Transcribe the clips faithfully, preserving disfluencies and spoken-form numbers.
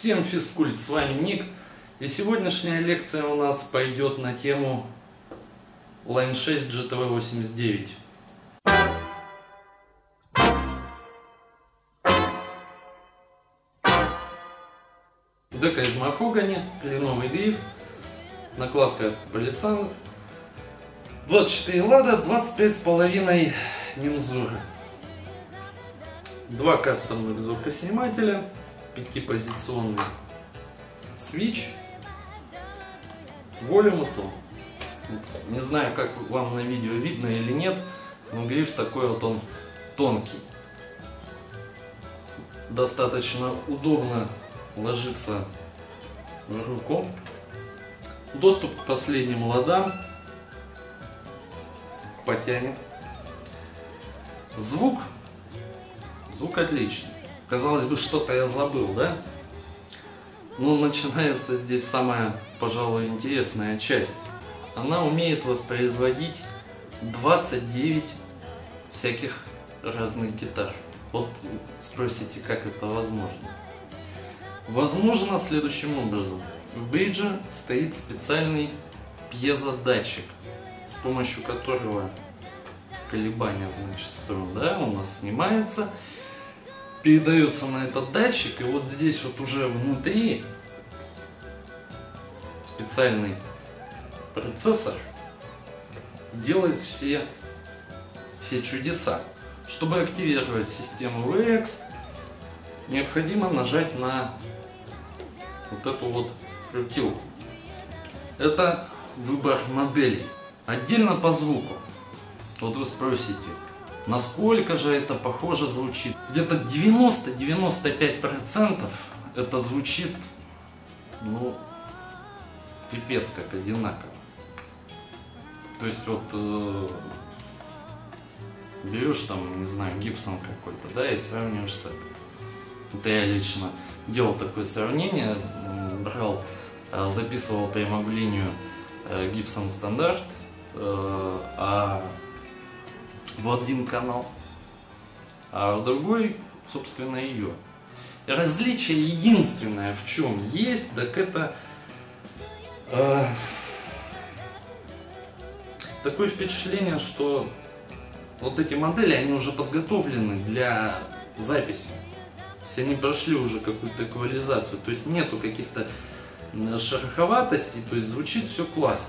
Всем физкульт, с вами Ник, и сегодняшняя лекция у нас пойдет на тему Line шесть джи ти ви восемьдесят девять. Дека из махогани, кленовый гриф, накладка палисандр, двадцать четыре лада, двадцать пять с половиной мензуры, два кастомных звукоснимателя, пятипозиционный свич, волюм и тон. Не знаю, как вам на видео видно или нет, но гриф такой вот, он тонкий. Достаточно удобно ложится в руку. Доступ к последним ладам потянет. Звук. Звук отличный. Казалось бы, что-то я забыл, да? Но начинается здесь самая, пожалуй, интересная часть. Она умеет воспроизводить двадцать девять всяких разных гитар. Вот спросите, как это возможно? Возможно следующим образом. В бридже стоит специальный пьезодатчик, с помощью которого колебания, значит, струн, да, у нас снимается, передается на этот датчик, и вот здесь вот уже внутри специальный процессор делает все, все чудеса. Чтобы активировать систему ви экс, необходимо нажать на вот эту вот крутилку. Это выбор моделей. Отдельно по звуку. Вот вы спросите, насколько же это похоже звучит? Где-то девяносто — девяносто пять процентов это звучит, ну, пипец как одинаково. То есть вот э, берешь там, не знаю, Гибсон какой-то, да, и сравниваешь с этим. Это я лично делал такое сравнение, брал, записывал прямо в линию Гибсон стандарт, а в один канал, а в другой, собственно, ее. И различие единственное в чем есть, так это э, такое впечатление, что вот эти модели, они уже подготовлены для записи. То есть они прошли уже какую-то эквализацию, то есть нету каких-то шероховатостей, то есть звучит все классно.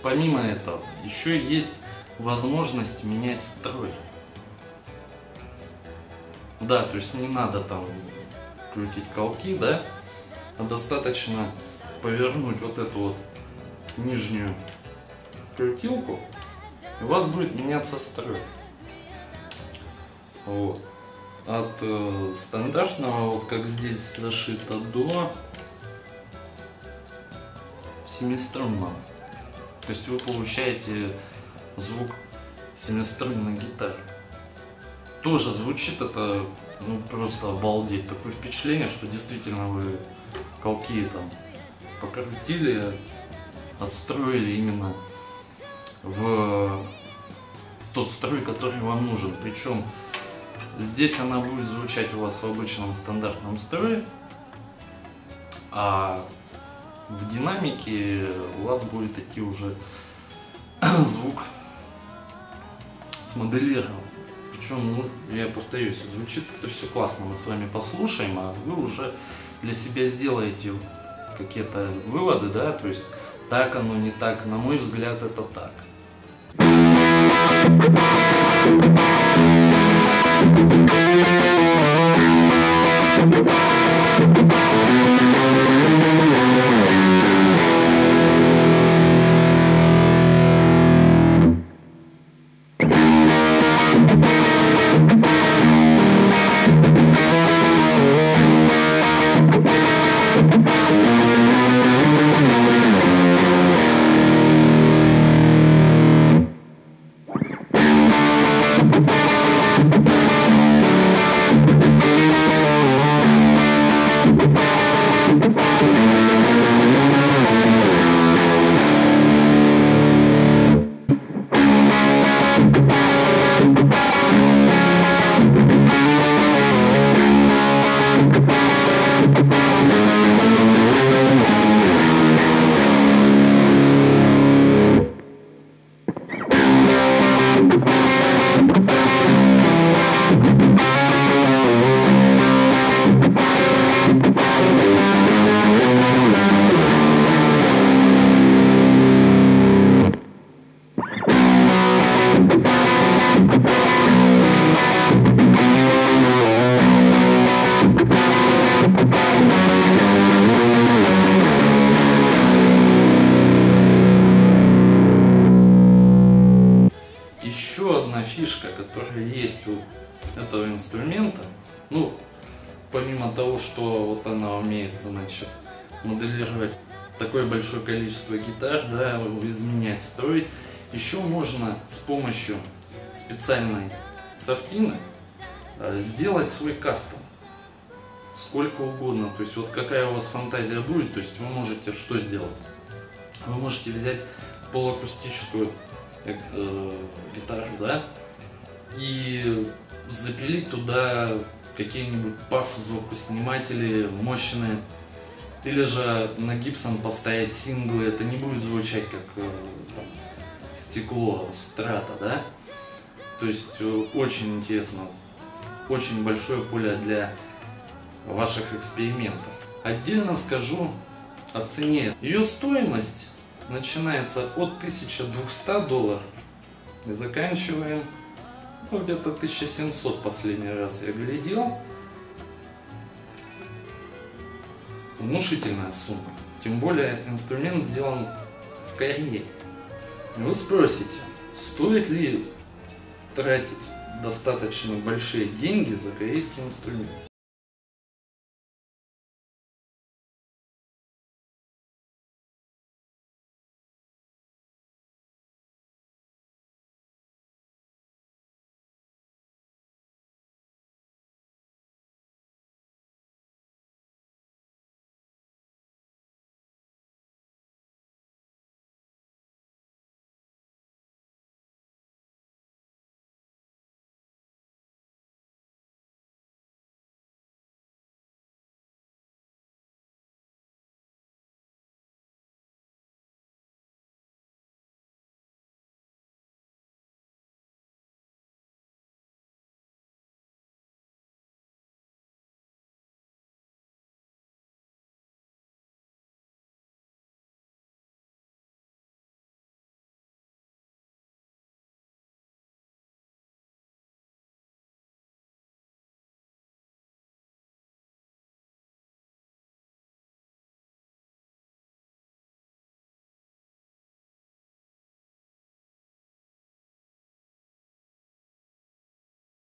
помимо этого, еще есть возможность менять строй. Да, то есть не надо там крутить колки, да, а достаточно повернуть вот эту вот нижнюю крутилку, и у вас будет меняться строй. Вот. От э, стандартного, вот как здесь зашито, до семиструнного. То есть вы получаете звук семиструнной гитары. Тоже звучит это, ну, просто обалдеть. Такое впечатление, что действительно вы колки там покрутили, отстроили именно в тот строй, который вам нужен. Причем здесь она будет звучать у вас в обычном стандартном строе, а в динамике у вас будет идти уже звук смоделирован. Причем, ну, я повторюсь, звучит это все классно, мы с вами послушаем, а вы уже для себя сделаете какие-то выводы, да, то есть так оно, не так, на мой взгляд, это так. Еще одна фишка, которая есть у этого инструмента, ну, помимо того, что вот она умеет, значит, моделировать такое большое количество гитар, да, изменять строй, еще можно с помощью специальной софтины сделать свой кастом сколько угодно. То есть вот какая у вас фантазия будет, то есть вы можете что сделать? Вы можете взять полуакустическую э, гитару, да, и запилить туда какие-нибудь паф-звукосниматели мощные, или же на Gibson поставить синглы. Это не будет звучать как э, там, стекло страта, да. То есть э, очень интересно, очень большое поле для ваших экспериментов. Отдельно скажу о цене. Ее стоимость начинается от тысячи двухсот долларов и заканчиваем, ну, где-то тысяча семьсот последний раз я глядел. Внушительная сумма. Тем более инструмент сделан в Корее. Вы спросите, стоит ли тратить достаточно большие деньги за корейский инструмент?